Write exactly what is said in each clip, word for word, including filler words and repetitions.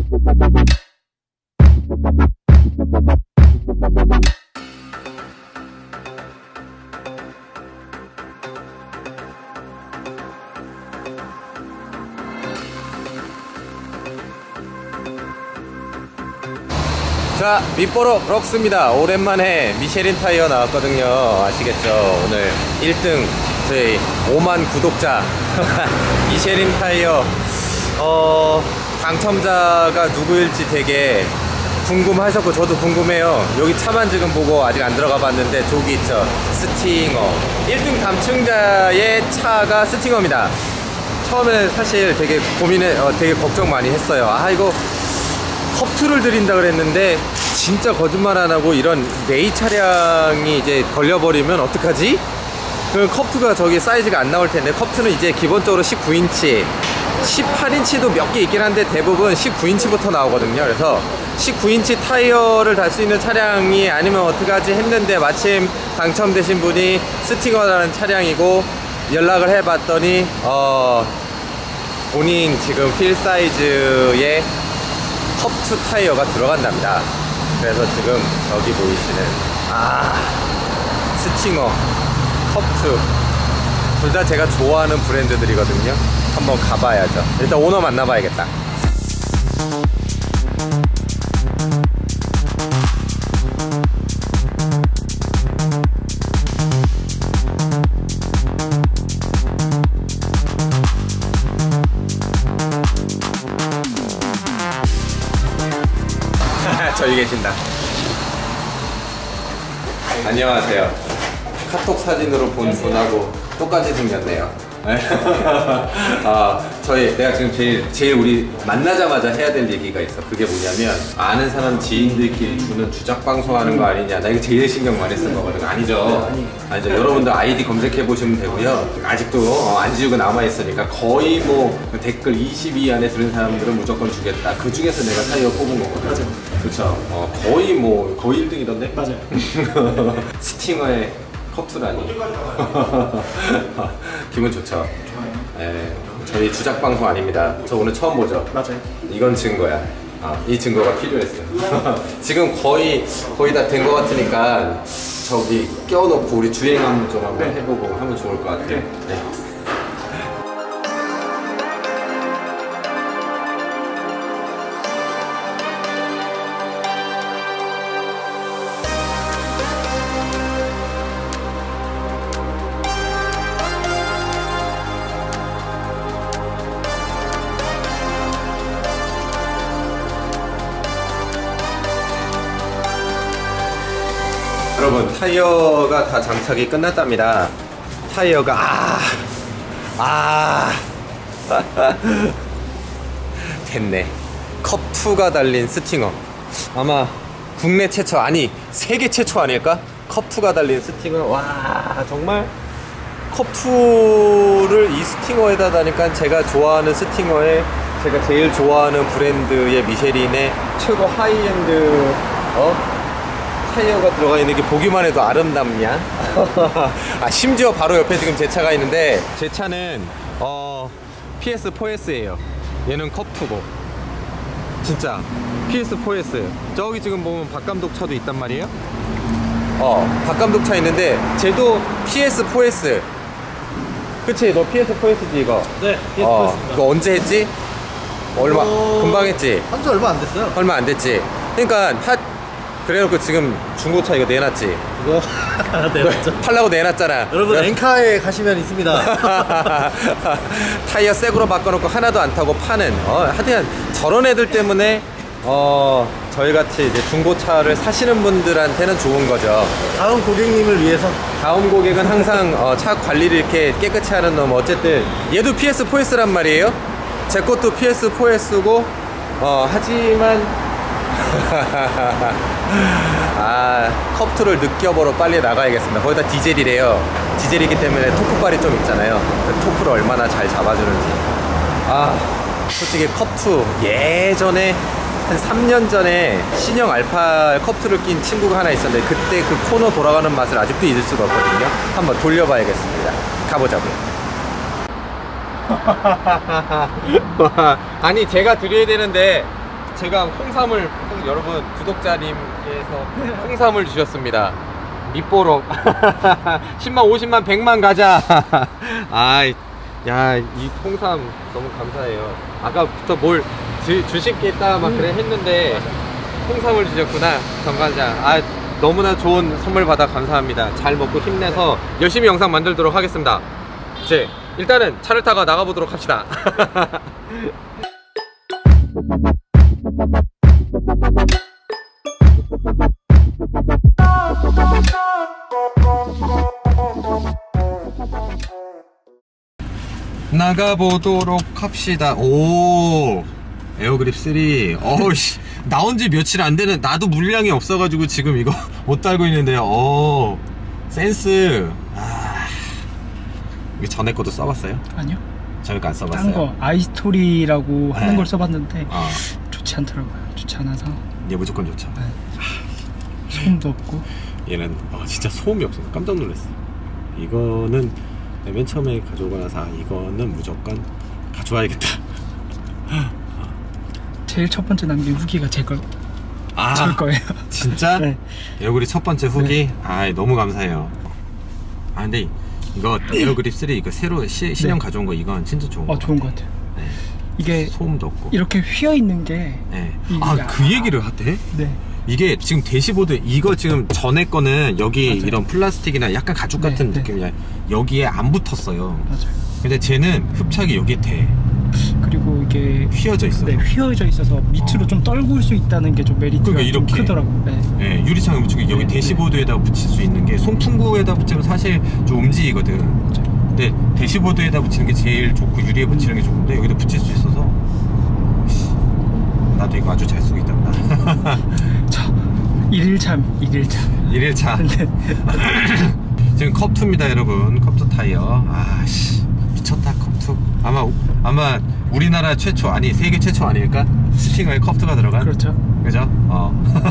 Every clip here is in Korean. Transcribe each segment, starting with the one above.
자, 밑보러 럭스입니다. 오랜만에 미쉐린 타이어 나왔거든요. 아시겠죠? 오늘 일 등 저희 오만 구독자 미쉐린 타이어 어, 당첨자가 누구일지 되게 궁금하셨고 저도 궁금해요. 여기 차만 지금 보고 아직 안 들어가 봤는데 저기 있죠, 스팅어. 일 등 당첨자의 차가 스팅어입니다. 처음에 사실 되게 고민해 어, 되게 걱정 많이 했어요. 아, 이거 컵투를 드린다 그랬는데 진짜 거짓말 안 하고 이런 레이 차량이 이제 걸려버리면 어떡하지? 그럼 컵투가 저기 사이즈가 안 나올 텐데, 컵투는 이제 기본적으로 십구 인치, 십팔 인치도 몇 개 있긴 한데 대부분 십구 인치부터 나오거든요. 그래서 십구 인치 타이어를 달 수 있는 차량이 아니면 어떡하지 했는데 마침 당첨되신 분이 스팅어라는 차량이고, 연락을 해봤더니 어 본인 지금 휠 사이즈의 컵투 타이어가 들어간답니다. 그래서 지금 여기 보이시는 아 스팅어, 컵투 둘 다 제가 좋아하는 브랜드들이거든요. 한번 가봐야죠. 일단 오너 만나봐야겠다. 저기 계신다. 안녕하세요. 카톡 사진으로 본 분하고 똑같이 생겼네요. 아, 저희 내가 지금 제일 제일 우리 만나자마자 해야 될 얘기가 있어. 그게 뭐냐면, 아는 사람 지인들끼리 주는 주작 방송하는 거 아니냐. 나 이거 제일 신경 많이 쓴 거거든. 아니죠? 아니죠. 여러분들 아이디 검색해 보시면 되고요. 아직도 어, 안 지우고 남아 있으니까 거의 뭐 댓글 이십 위 안에 들은 사람들은 무조건 주겠다. 그 중에서 내가 타이어 뽑은 거거든. 맞아요. 그렇죠. 어, 거의 뭐 거의 일 등이던데. 맞아요. 스팅어의 컵투라니. 기분 좋죠? 좋아요. 네, 저희 주작 방송 아닙니다. 저 오늘 처음 보죠? 맞아요. 이건 증거야. 아, 이 증거가 필요했어요. 지금 거의 거의 다 된 것 같으니까 저기 껴놓고 우리 주행 한번 좀 한번 네. 해보고 하면 좋을 것 같아요. 네. 네. 여러분, 타이어가 다 장착이 끝났답니다. 타이어가 아, 아 됐네. 컵투가 달린 스팅어. 아마 국내 최초, 아니 세계 최초 아닐까? 컵투가 달린 스팅어. 와, 정말 컵투를 이 스팅어에다 다니까 제가 좋아하는 스팅어에 제가 제일 좋아하는 브랜드의 미쉐린의 최고 하이엔드 어? 타이어가 들어가 있는 게 보기만 해도 아름답냐? 아, 심지어 바로 옆에 지금 제 차가 있는데, 제 차는 어 피에스 포 에스예요 얘는 컵투고 진짜 피에스 포 에스. 저기 지금 보면 박감독 차도 있단 말이에요. 어 박감독 차 있는데 쟤도 피에스 포 에스. 그치? 너 피에스 포 에스지 이거? 네, 피에스 포 에스입니다. 어, 이거 언제 했지? 얼마? 어... 금방 했지? 한지 얼마 안 됐어요. 얼마 안 됐지? 그러니까 하... 그래놓고 지금 중고차 이거 내놨지? 이거 내놨죠. 팔라고 내놨잖아. 여러분, 엔카에 가시면 있습니다. 타이어 새거로 바꿔놓고 하나도 안 타고 파는, 어, 하여튼 저런 애들 때문에 어 저희같이 이제 중고차를 사시는 분들한테는 좋은 거죠. 다음 고객님을 위해서. 다음 고객은 항상 어, 차 관리를 이렇게 깨끗이 하는 놈. 어쨌든 얘도 피에스 포 에스란 말이에요. 제 것도 피에스 포 에스고 어 하지만 아, 컵투를 느껴보러 빨리 나가야겠습니다. 거기다 디젤이래요. 디젤이기 때문에 토크발이 좀 있잖아요. 토크를 얼마나 잘 잡아주는지. 아, 솔직히 컵투 예전에 한 삼 년 전에 신형 알파 컵투를 낀 친구가 하나 있었는데, 그때 그 코너 돌아가는 맛을 아직도 잊을 수가 없거든요. 한번 돌려봐야겠습니다. 가보자고요. 아니, 제가 드려야 되는데 제가 홍삼을 홍, 여러분 구독자님께서 홍삼을 주셨습니다. 밑보록 십만 오십만 백만 가자. 아이 야, 이 홍삼 너무 감사해요. 아까부터 뭘 주, 주실 게 있다 막 그래 했는데 홍삼을 주셨구나. 정관장. 아, 너무나 좋은 선물 받아 감사합니다. 잘 먹고 힘내서 열심히 영상 만들도록 하겠습니다. 이제 일단은 차를 타고 나가보도록 합시다. 나가보도록 합시다. 오, 에어그립 삼. 어우씨, 나온지 며칠 안되는, 나도 물량이 없어가지고 지금 이거 못 달고 있는데요. 오, 센스. 아, 이거 전에 것도 써봤어요? 아니요, 전에 거 안 써봤어요? 딴거 아이스토리라고 하는 네. 걸 써봤는데 어. 좋지 않더라고요. 좋지 않아서. 얘 무조건 좋죠. 네. 소음도 없고. 얘는 어, 진짜 소음이 없어서 깜짝 놀랐어. 이거는 맨 처음에 가져오고 나서 아, 이거는 무조건 가져와야겠다. 제일 첫 번째 남긴 후기가 제 걸. 아, 제 거예요. 진짜? 네. 에어그립 첫 번째 후기? 네. 아, 너무 감사해요. 아, 근데 이거 에어그립 삼 이거 새로 시, 신형 네. 가져온 거 이건 진짜 좋은 어, 거 좋은 같아요. 것 같아요. 네. 이게 소음도 없고 이렇게 휘어 있는 게. 네. 이게 아, 그 얘기를 하대? 네. 이게 지금 대시보드 이거 지금 전에 거는 여기 맞아요. 이런 플라스틱이나 약간 가죽 네, 같은 네. 느낌이야. 여기에 안 붙었어요. 맞아요. 근데 쟤는 흡착이 여기에 돼. 그리고 이게 휘어져 있어. 네, 휘어져 있어서 밑으로 어. 좀 떨굴 수 있다는 게 좀 메리트가 그러니까 좀 이렇게. 크더라고요. 네. 네, 유리창을 붙이고 여기 네, 대시보드에다 붙일 수 있는 게 송풍구에다 붙이면 사실 좀 움직이거든. 맞아요. 근데 대시보드에다 붙이는 게 제일 좋고 유리에 붙이는 게 좋은데 여기다 붙일 수 있어서 나도 이거 아주 잘 쓰고 있답니다. 저 일일참 일일참 일일차. 네. 지금 컵투입니다 여러분. 컵투 타이어. 아씨 미쳤다 컵투. 아마 아마 우리나라 최초 아니 세계 최초 아닐까? 스팅어에 컵투가 들어간. 그렇죠. 그죠? 어.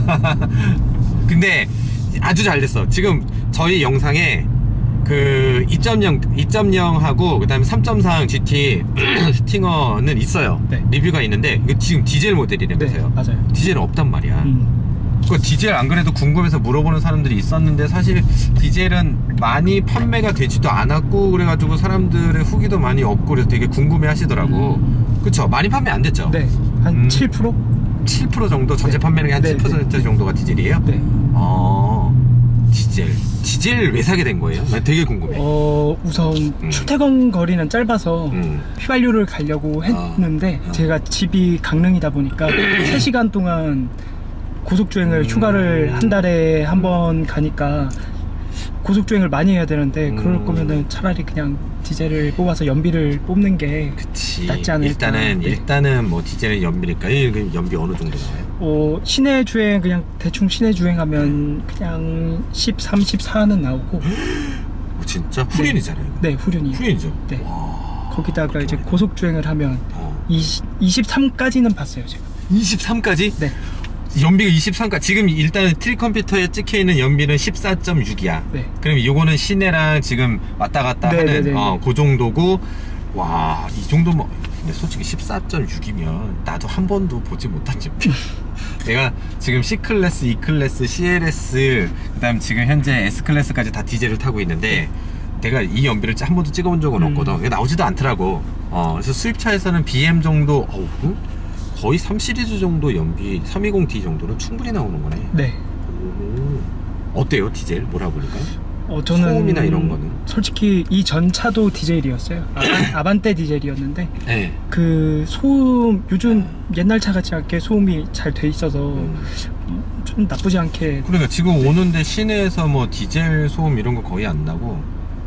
근데 아주 잘 됐어. 지금 저희 영상에 그 이 점 영, 이 점 영하고 그 다음에 삼 점 삼 지티 스팅어는 있어요. 네. 리뷰가 있는데 이거 지금 디젤 모델이라면서요. 네, 맞아요. 디젤은 없단 말이야. 음. 그 디젤 안 그래도 궁금해서 물어보는 사람들이 있었는데 사실 디젤은 많이 판매가 되지도 않았고 그래가지고 사람들의 후기도 많이 없고 그래서 되게 궁금해 하시더라고. 음. 그쵸? 많이 판매 안 됐죠? 네, 한 음. 칠 퍼센트? 칠 퍼센트 정도? 전체 네. 판매량의 한 네, 칠 퍼센트 네. 정도가 디젤이에요? 네. 어, 디젤. 디젤 왜 사게 된 거예요? 난 되게 궁금해. 어, 우선 음. 출퇴근 거리는 짧아서 음. 휘발유를 가려고 했는데 어. 제가 집이 강릉이다 보니까 세 시간 동안 고속주행을 음. 휴가를 한 달에 한 번 가니까 고속주행을 많이 해야 되는데 음. 그럴 거면은 차라리 그냥 디젤을 뽑아서 연비를 뽑는 게 그치. 낫지 않을까. 일단은, 네. 일단은 뭐 디젤은 연비니까. 이거 연비 어느 정도 나와요? 어, 시내 주행 그냥 대충 시내 주행하면 그냥 십삼, 십사는 나오고 어, 진짜? 후륜이잖아요. 네, 후륜이요. 후륜이죠? 네. 와, 거기다가 그렇게 이제 많이 고속주행을 하면 어. 이십, 이십삼까지는 봤어요 제가. 이십삼까지? 네. 연비가 이십삼까지. 지금 일단은 트리 컴퓨터에 찍혀있는 연비는 십사 점 육이야. 네. 그럼 요거는 시내랑 지금 왔다 갔다 네, 하는 네, 네, 어, 네. 그 정도고. 와, 이 정도면 근데 솔직히 십사 점 육이면 나도 한 번도 보지 못한 점. 내가 지금 C클래스, E클래스, 씨엘에스 그 다음 지금 현재 S클래스까지 다 디젤을 타고 있는데 내가 이 연비를 한 번도 찍어본 적은 음. 없거든. 이게 나오지도 않더라고. 어, 그래서 수입차에서는 비엠 정도 어우, 응? 거의 삼 시리즈 정도 연비 삼백이십 디 정도는 충분히 나오는 거네. 네. 오. 어때요 디젤 몰아보니까? 어, 저는 소음이나 이런 거는? 솔직히 이 전 차도 디젤이었어요. 아반, 아반떼 디젤이었는데 네. 그 소음 요즘 옛날 차 같지 않게 소음이 잘 돼 있어서 음. 좀 나쁘지 않게. 그러니까 지금 오는데 시내에서 뭐 디젤 소음 이런 거 거의 안 나고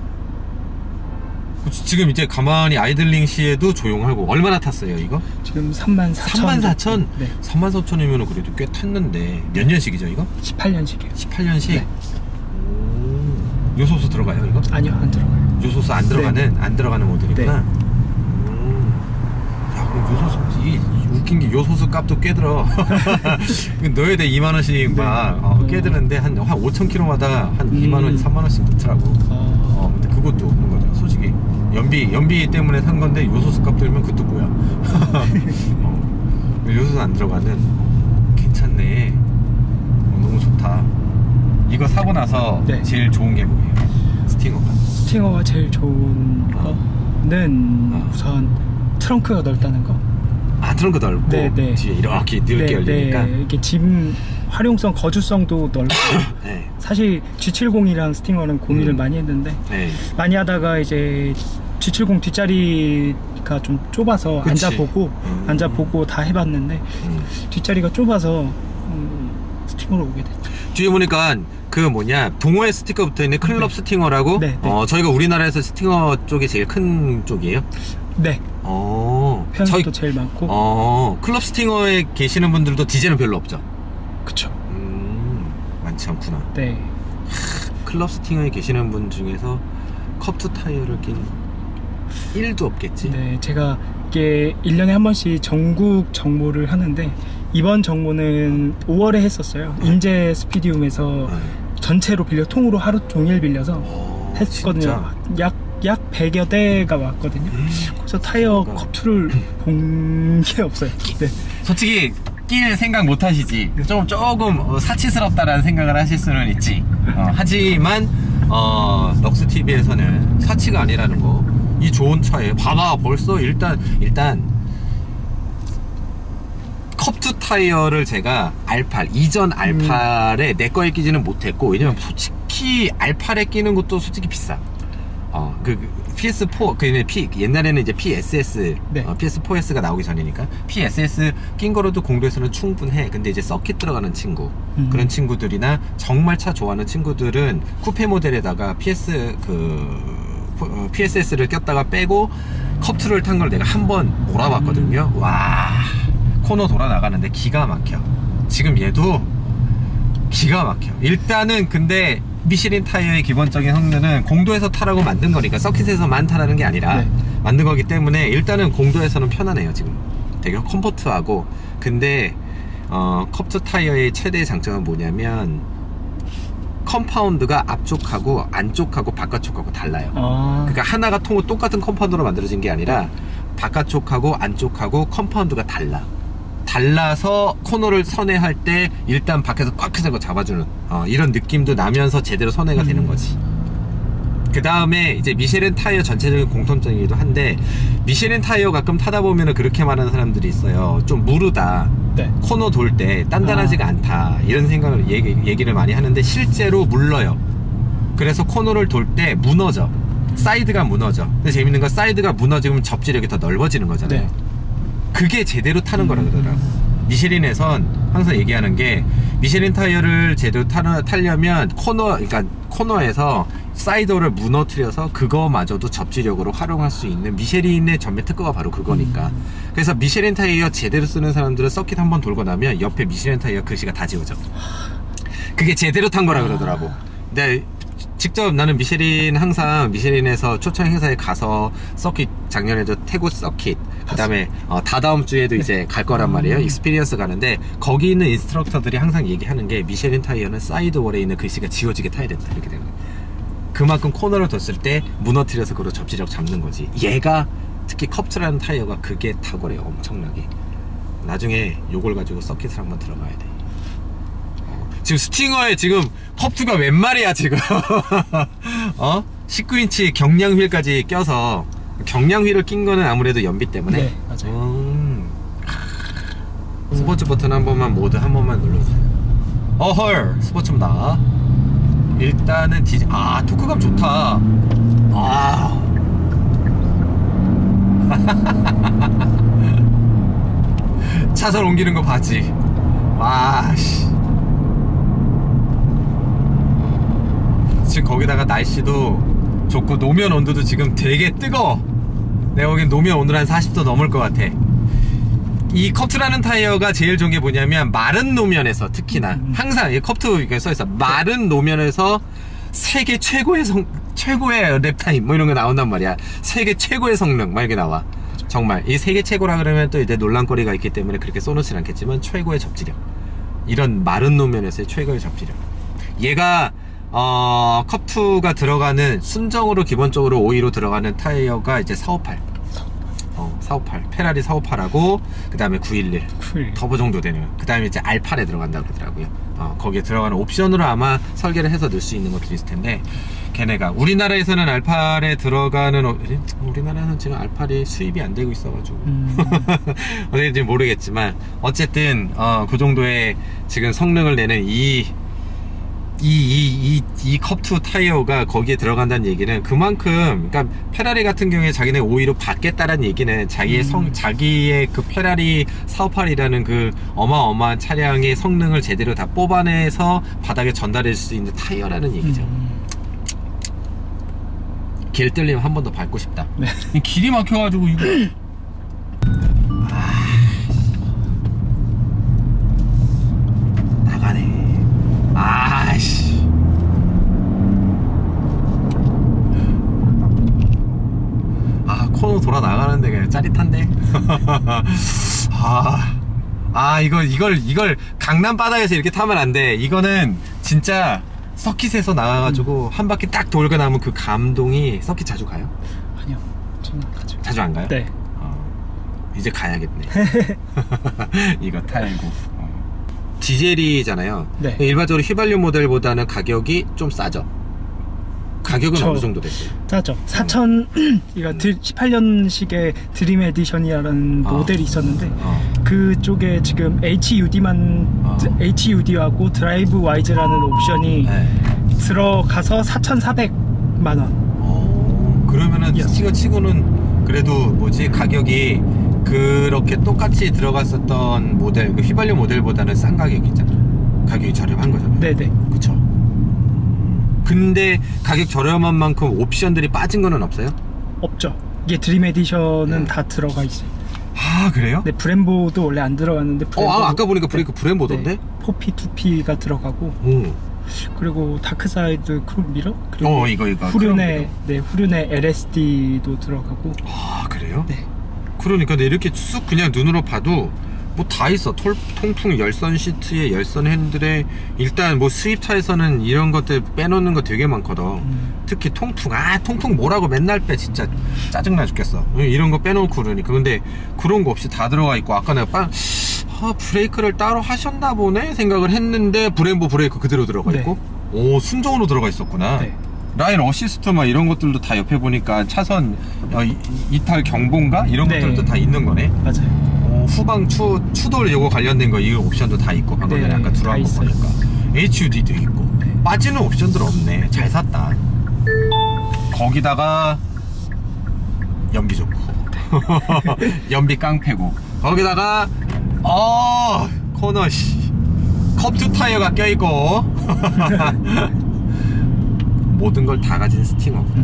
지금 이제 가만히 아이들링 시에도 조용하고. 얼마나 탔어요 이거? 지금 삼만 사천. 삼만 사천? 네. 삼만 사천이면 그래도 꽤 탔는데 몇 년식이죠 이거? 십팔 년식이에요. 십팔 년식? 네. 오. 요소수 들어가요 이거? 아니요, 안 들어가요. 요소수 안 들어가는? 안 들어가는 모델이구나. 네. 음. 야 그럼 요소수 이게 웃긴 게 요소수 값도 꽤 들어. 넣어야 돼 이만 원씩 막 어, 꽤 드는데 한, 한 오천 킬로마다 한 음. 이만 원, 삼만 원씩 넣더라고. 어, 어 근데 그것도 없는 거잖아 솔직히. 연비 연비 때문에 산 건데 요소수 값 들면 그것도 뭐야. 어. 연료도 안 들어가는 괜찮네. 어, 너무 좋다. 이거 사고 나서 네. 제일 좋은 게 뭐예요? 스팅어가. 스팅어가 제일 좋은 거는 어. 우선 트렁크가 넓다는 거. 아, 트렁크 넓고 네, 네. 뒤에 이렇게 넓게 네, 열리니까. 네. 이게 짐 활용성, 거주성도 넓고. 네. 사실 지 칠십이랑 스팅어는 고민을 음. 많이 했는데 네. 많이 하다가 이제 지 칠십 뒷자리가 좀 좁아서 그치. 앉아보고 음. 앉아보고 다 해봤는데 음. 뒷자리가 좁아서 음, 스팅어로 오게 됐죠. 뒤에 보니까 그 뭐냐 동호회 스티커 붙어있는 클럽 네. 스팅어라고. 네, 네. 어, 저희가 우리나라에서 스팅어 쪽이 제일 큰 쪽이에요. 네, 어, 편도 제일 많고. 어, 클럽 스팅어에 계시는 분들도 디젤은 별로 없죠. 그쵸. 음, 많지 않구나. 네. 클럽 스팅어에 계시는 분 중에서 컵투 타이어를 낀 일도 없겠지. 네, 제가 이게 일 년에 한 번씩 전국 정모를 하는데 이번 정모는 오월에 했었어요. 네. 인제 스피디움에서 네. 전체로 빌려 통으로 하루 종일 빌려서 오, 했거든요. 진짜? 약, 약 백여 대가 왔거든요. 음, 그래서 타이어 그러니까. 컵투를 본 게 없어요. 네. 솔직히 낄 생각 못 하시지. 좀 조금 어, 사치스럽다라는 생각을 하실 수는 있지. 어, 하지만 어, 럭스티비에서는 사치가 아니라는 거. 이 좋은 차에 봐봐 벌써 일단 일단 컵투 타이어를 제가 알팔 이전 알팔에 내 거에 끼지는 못했고, 왜냐면 솔직히 알팔에 끼는 것도 솔직히 비싸. 어, 그 피에스포 그 P, 옛날에는 이제 피에스에스 네. 어, 피에스포에스가 나오기 전이니까 피에스에스 낀 거로도 공도에서는 충분해. 근데 이제 서킷 들어가는 친구, 음. 그런 친구들이나 정말 차 좋아하는 친구들은 쿠페 모델에다가 피에스 그 어, 피에스에스를 꼈다가 빼고 컵투를 탄 걸 내가 한번 몰아봤거든요. 와, 코너 돌아 나가는데 기가 막혀. 지금 얘도 기가 막혀. 일단은 근데 미쉐린 타이어의 기본적인 성능은 공도에서 타라고 만든 거니까 서킷에서만 타라는 게 아니라 네. 만든 거기 때문에 일단은 공도에서는 편안해요. 지금 되게 컴포트하고. 근데 어, 컵투 타이어의 최대의 장점은 뭐냐면 컴파운드가 앞쪽하고 안쪽하고 바깥쪽하고 달라요. 아, 그러니까 하나가 통 똑같은 컴파운드로 만들어진 게 아니라 바깥쪽하고 안쪽하고 컴파운드가 달라. 달라서 코너를 선회할 때 일단 밖에서 꽉 잡고 잡아주는 어, 이런 느낌도 나면서 제대로 선회가 되는 거지. 그 다음에 이제 미쉐린 타이어 전체적인 공통점이기도 한데, 미쉐린 타이어 가끔 타다 보면은 그렇게 말하는 사람들이 있어요. 좀 무르다. 네. 코너 돌 때 단단하지가 아. 않다. 이런 생각을 얘기, 얘기를 많이 하는데 실제로 물러요. 그래서 코너를 돌 때 무너져. 사이드가 무너져. 근데 재밌는 건 사이드가 무너지면 접지력이 더 넓어지는 거잖아요. 네. 그게 제대로 타는 거라 그러더라고. 미쉐린에선 항상 얘기하는 게, 미쉐린 타이어를 제대로 타려, 타려면 코너, 그러니까 코너에서 사이드를 무너뜨려서 그거마저도 접지력으로 활용할 수 있는 미쉐린의 전매 특허가 바로 그거니까. 음. 그래서 미쉐린 타이어 제대로 쓰는 사람들은 서킷 한번 돌고 나면 옆에 미쉐린 타이어 글씨가 다 지워져. 그게 제대로 탄 거라 그러더라고. 근데 직접 나는 미쉐린, 항상 미쉐린에서 초청 행사에 가서 서킷, 작년에도 태국 서킷, 그 다음에 어, 다다음 주에도 네. 이제 갈 거란 말이에요. 익스피리언스 가는데 거기 있는 인스트럭터들이 항상 얘기하는 게, 미쉐린 타이어는 사이드월에 있는 글씨가 지워지게 타야 된다, 이렇게 되는 거예요. 그만큼 코너를 뒀을 때 무너뜨려서 그로 접지력 잡는 거지. 얘가 특히 컵트라는 타이어가 그게 탁월해요. 엄청나게. 나중에 요걸 가지고 서킷을 한번 들어가야 돼. 어, 지금 스팅어에 지금 컵트가 웬 말이야 지금. 어? 십구 인치 경량 휠까지 껴서, 경량 휠을 낀 거는 아무래도 연비 때문에. 네, 맞아요. 음. 스포츠 버튼 한 번만, 모드 한 번만 눌러주세요. 어헐, 스포츠입니다. 일단은 디지, 아, 토크감 좋다. 아. 차선 옮기는 거 봤지? 와, 씨. 지금 거기다가 날씨도 좋고 노면 온도도 지금 되게 뜨거워. 내가 보기엔 노면 온도 한 사십 도 넘을 것 같아. 이 컵트라는 타이어가 제일 좋은 게 뭐냐면, 마른 노면에서 특히나 음. 항상 이 컵트 이렇게 써있어. 마른 노면에서 세계 최고의 성, 최고의 랩타임 뭐 이런 거 나온단 말이야. 세계 최고의 성능 막 이렇게 나와. 정말 이 세계 최고라 그러면 또 이제 논란거리가 있기 때문에 그렇게 써놓진 않겠지만, 최고의 접지력, 이런 마른 노면에서의 최고의 접지력. 얘가 어, 컵투가 들어가는, 순정으로 기본적으로 오이로 들어가는 타이어가 이제 사백오십팔. 어, 사오팔, 페라리 사오팔하고 그 다음에 구일일 구일일. 터보 정도 되는, 그 다음에 이제 알 팔에 들어간다고 그러더라고요. 어, 거기에 들어가는 옵션으로 아마 설계를 해서 넣을 수 있는 것들이 있을 텐데, 걔네가 우리나라에서는 알 팔에 들어가는 어, 우리나라는 지금 알 팔이 수입이 안 되고 있어가지고 음. 어딘지 모르겠지만 어쨌든 어, 그 정도의 지금 성능을 내는 이 이, 이, 이, 이 컵투 타이어가 거기에 들어간다는 얘기는 그만큼, 그러니까 페라리 같은 경우에 자기네 오히려 받겠다라는 얘기는 자기의 성, 음. 자기의 그 페라리 사오팔이라는 그 어마어마한 차량의 성능을 제대로 다 뽑아내서 바닥에 전달해 줄 수 있는 타이어라는 얘기죠. 음. 길 뚫리면 한 번 더 밟고 싶다. 네. 길이 막혀가지고 이거. 아... 나가네. 아씨. 아, 코너 돌아 나가는데 그냥 짜릿한데. 아, 아 이거 이걸 이걸 강남 바다에서 이렇게 타면 안 돼. 이거는 진짜 서킷에서 나가가지고 음. 한 바퀴 딱 돌고 나면 그 감동이. 서킷 자주 가요? 아니요, 저는 안 가죠. 자주 안 가요? 네. 어, 이제 가야겠네. 이거 타고. 어. 디젤이잖아요. 네. 일반적으로 휘발유 모델보다는 가격이 좀 싸죠. 가격은 저, 어느 정도 됐어요? 싸죠. 사천, 이거 십팔 년식의 드림 에디션이라는 어. 모델이 있었는데 어. 그쪽에 지금 에이치유디만 어. 에이치유디하고 드라이브 와이즈라는 옵션이 네. 들어가서 사천사백만 원. 어, 그러면은 예. 스티커 치고는 그래도 뭐지, 가격이 그렇게 똑같이 들어갔었던 모델, 그 휘발유 모델보다는 싼 가격이잖아. 가격이 저렴한 거잖아요. 네네. 그쵸. 근데 가격 저렴한 만큼 옵션들이 빠진 거는 없어요? 없죠. 이게 드림 에디션은 네. 다 들어가 있어요. 아, 그래요? 네, 브렘보도 원래 안 들어갔는데 어, 아, 아까 보니까 브레이크 네. 브렘보던데? 네, 포피 투피가 들어가고, 오. 그리고 다크사이드 크롭 미러, 그리고 어, 이거 이거 후륜에 네, 후륜에 엘에스디도 들어가고. 아, 그래요? 네. 그러니까 근데 이렇게 쑥 그냥 눈으로 봐도 뭐 다 있어. 톨, 통풍 열선 시트에 열선 핸들에, 일단 뭐 수입차에서는 이런 것들 빼놓는 거 되게 많거든. 음. 특히 통풍, 아 통풍 뭐라고 맨날 빼. 진짜 짜증나 죽겠어. 이런 거 빼놓고 그러니까. 근데 그런 거 없이 다 들어가 있고, 아까 내가 빵 아, 브레이크를 따로 하셨나 보네 생각을 했는데 브렘보 브레이크 그대로 들어가 네. 있고, 오, 순정으로 들어가 있었구나. 네. 라인 어시스트 막 이런 것들도 다 옆에 보니까 차선 어, 이, 이탈 경보인가 이런 네. 것들도 다 있는 거네. 맞아요. 어, 후방 추, 추돌 요거 관련된 거, 이 옵션도 다 있고, 방금 전에 네, 아까 들어간 거 다 보니까 에이치유디도 있고. 네. 빠지는 옵션들 없네. 잘 샀다. 거기다가 연비 좋고 연비 깡패고, 거기다가 어 코너 씨 컵투 타이어가 껴있고 모든 걸 다 가진 스팅어구나.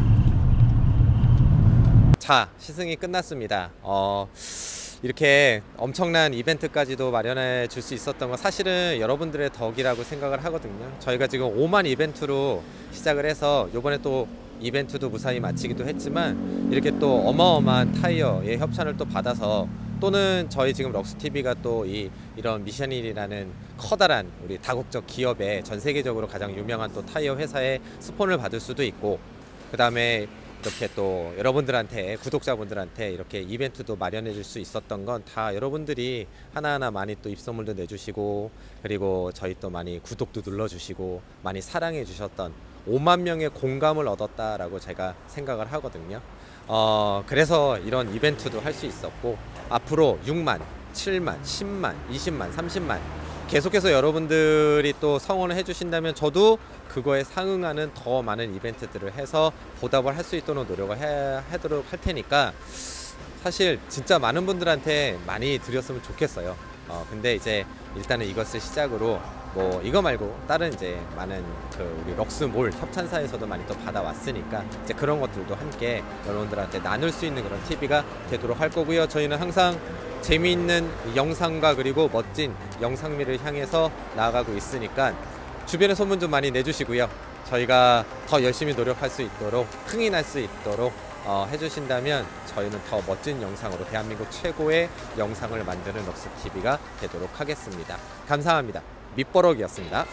자, 시승이 끝났습니다. 어, 이렇게 엄청난 이벤트까지도 마련해 줄 수 있었던 건 사실은 여러분들의 덕이라고 생각을 하거든요. 저희가 지금 오만 이벤트로 시작을 해서 요번에 또 이벤트도 무사히 마치기도 했지만, 이렇게 또 어마어마한 타이어의 협찬을 또 받아서, 또는 저희 지금 럭스티비가 또 이 이런 미쉐린이라는 커다란 우리 다국적 기업의 전 세계적으로 가장 유명한 또 타이어 회사의 스폰을 받을 수도 있고, 그 다음에 이렇게 또 여러분들한테, 구독자분들한테 이렇게 이벤트도 마련해 줄 수 있었던 건 다 여러분들이 하나하나 많이 또 입소문도 내주시고, 그리고 저희 또 많이 구독도 눌러주시고 많이 사랑해 주셨던 오만 명의 공감을 얻었다라고 제가 생각을 하거든요. 어, 그래서 이런 이벤트도 할 수 있었고, 앞으로 육만, 칠만, 십만, 이십만, 삼십만 계속해서 여러분들이 또 성원을 해주신다면 저도 그거에 상응하는 더 많은 이벤트들을 해서 보답을 할 수 있도록 노력을 해, 하도록 할 테니까, 사실 진짜 많은 분들한테 많이 드렸으면 좋겠어요. 어, 근데 이제 일단은 이것을 시작으로 뭐 이거 말고 다른 이제 많은 그 우리 럭스몰 협찬사에서도 많이 또 받아왔으니까, 이제 그런 것들도 함께 여러분들한테 나눌 수 있는 그런 티비가 되도록 할 거고요. 저희는 항상 재미있는 영상과 그리고 멋진 영상미를 향해서 나아가고 있으니까 주변에 소문 좀 많이 내주시고요. 저희가 더 열심히 노력할 수 있도록, 흥이 날 수 있도록 어, 해주신다면 저희는 더 멋진 영상으로 대한민국 최고의 영상을 만드는 럭스티비가 되도록 하겠습니다. 감사합니다. 밑버럭이었습니다.